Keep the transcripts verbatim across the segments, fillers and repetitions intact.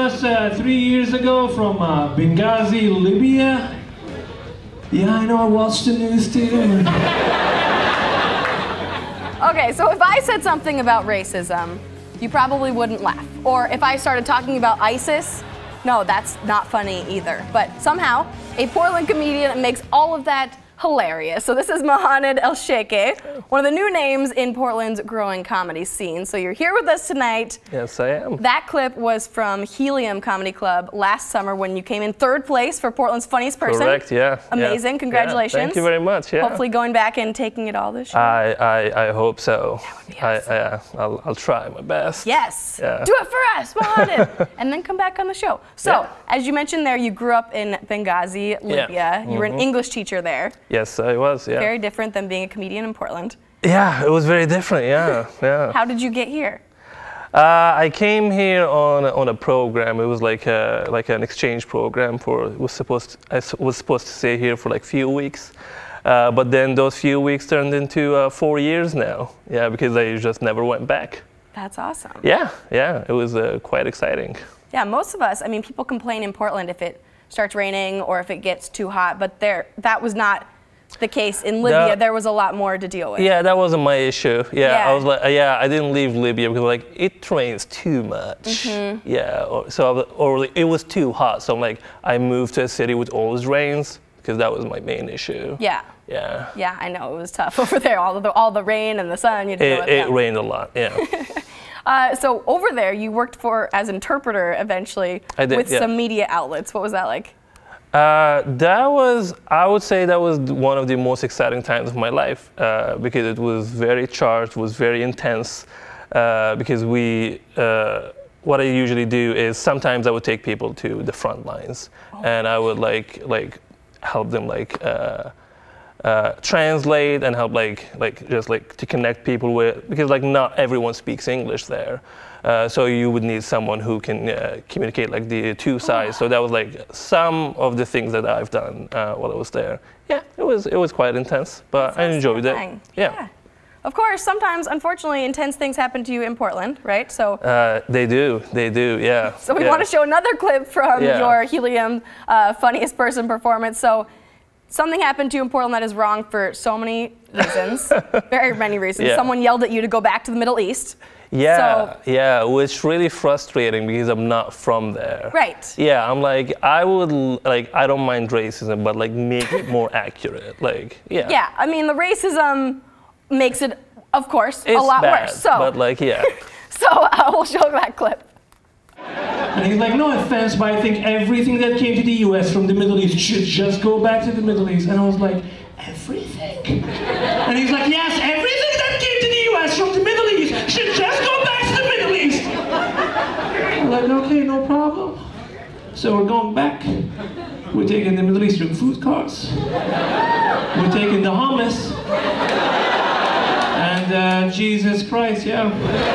us uh, three years ago from uh, Benghazi, Libya. Yeah, I know, I watched the news too. Okay, so if I said something about racism, you probably wouldn't laugh. Or if I started talking about ISIS, no, that's not funny either. But somehow, a Portland comedian makes all of that hilarious. So this is Mohaned El-Sheikh, one of the new names in Portland's growing comedy scene. So you're here with us tonight. Yes, I am. That clip was from Helium Comedy Club last summer when you came in third place for Portland's Funniest Person. Correct, yeah. Amazing, yeah. congratulations. Yeah, thank you very much, yeah. Hopefully going back and taking it all this year. I, I, I hope so. That would be I, awesome. I, I'll, I'll try my best. Yes, Yeah. do it for us, Mohaned. And then come back on the show. So, Yeah. as you mentioned there, you grew up in Benghazi, Libya. Yeah. You were an Mhm. English teacher there. Yes, I was, yeah. Very different than being a comedian in Portland. Yeah, it was very different, yeah, yeah. How did you get here? Uh, I came here on on a program. It was like a, like an exchange program for. Was supposed I s- was supposed to stay here for like few weeks, uh, but then those few weeks turned into uh, four years now. Yeah, because I just never went back. That's awesome. Yeah, yeah, it was uh, quite exciting. Yeah, most of us, I mean, people complain in Portland if it starts raining or if it gets too hot, but there, that was not the case in Libya. That- there was a lot more to deal with. Yeah, that wasn't my issue. Yeah, Yeah. I was like, uh, yeah, I didn't leave Libya because like it rains too much. Mm-hmm. Yeah, or, so I was- or like, it was too hot. So I'm like, I moved to a city with always rains because that was my main issue. Yeah. Yeah. Yeah, I know, it was tough over there. All the, all the rain and the sun. You had to deal It, with it that. rained a lot. Yeah. Uh, so over there, you worked for as interpreter eventually I did, with yeah. some media outlets. What was that like? Uh, that was, I would say that was one of the most exciting times of my life uh, because it was very charged, was very intense. Uh, because we, uh, what I usually do is sometimes I would take people to the front lines, Oh. and I would like like help them like uh, uh, translate and help like like just like to connect people with, because like not everyone speaks English there. Uh, so you would need someone who can uh, communicate like the two sides. So that was like some of the things that I've done uh, while I was there. Yeah, it was it was quite intense, but I enjoyed it. Thing. Yeah. Of course, sometimes, unfortunately, intense things happen to you in Portland, right? So, Uh, they do, they do, yeah. so we yeah. want to show another clip from Yeah. your Helium uh, Funniest Person performance. So, something happened to you in Portland that is wrong for so many reasons, very many reasons. Yeah. Someone yelled at you to go back to the Middle East. Yeah, So- yeah, which really frustrating because I'm not from there. Right. Yeah, I'm like, I would, l- like, I don't mind racism, but like make it more accurate. Like, yeah. Yeah, I mean, the racism makes it, of course, It's a lot bad, worse. So, but like, yeah. so uh, we'll show that clip. And he's like, no offense, but I think everything that came to the U S from the Middle East should just go back to the Middle East. And I was like, everything? And he's like, yes, everything that came to the U S from the Middle East should just go back to the Middle East. I'm like, okay, no problem. So we're going back. We're taking the Middle Eastern food cars. We're taking the hummus. And uh, Jesus Christ, yeah.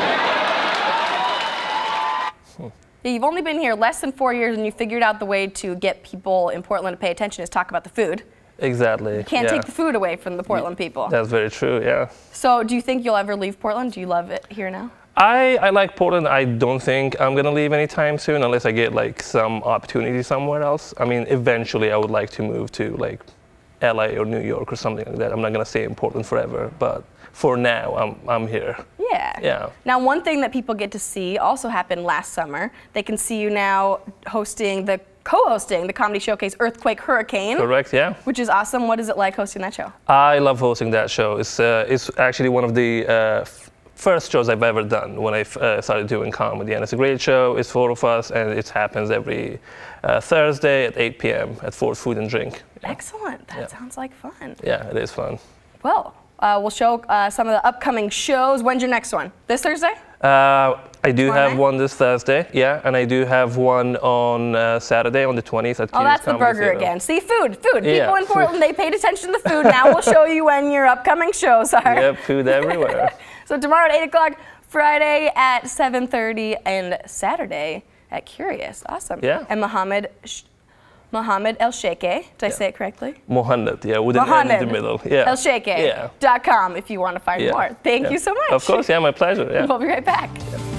Yeah, you've only been here less than four years and you figured out the way to get people in Portland to pay attention is talk about the food. Exactly. Can't yeah. take the food away from the Portland people. That's very true, yeah. So do you think you'll ever leave Portland? Do you love it here now? I, I like Portland. I don't think I'm gonna leave anytime soon unless I get like some opportunity somewhere else. I mean, eventually I would like to move to like L A or New York or something like that. I'm not gonna stay in Portland forever, but for now, I'm I'm here. Yeah. Yeah. Now, one thing that people get to see also happened last summer. They can see you now hosting the co-hosting the comedy showcase Earthquake Hurricane. Correct, yeah. Which is awesome. What is it like hosting that show? I love hosting that show. It's uh, it's actually one of the uh, f- first shows I've ever done when I f- uh, started doing comedy, and it's a great show. It's four of us, and it happens every uh, Thursday at eight p m at Ford Food and Drink. Yeah. Excellent. That Yeah. sounds like fun. Yeah, it is fun. Well, uh, we'll show uh, some of the upcoming shows. When's your next one? This Thursday? Uh, I do Tomorrow have night? one this Thursday, yeah, and I do have one on uh, Saturday on the twentieth at Oh, Curious that's the Comedy burger Theater. again. See, food, food. Yeah, People in food. Portland, they paid attention to the food. Now we'll show you when your upcoming shows are. Yep, food everywhere. So tomorrow at eight o'clock, Friday at seven thirty, and Saturday at Curious. Awesome. Yeah. And Mohaned, Sh- Mohaned El-Sheikh, did I say it correctly? Mohaned, yeah, with an N in the middle. Yeah. El-Sheikh Yeah. dot com if you want to find Yeah. more. Thank Yeah. you so much. Of course, yeah, my pleasure. Yeah. We'll be right back.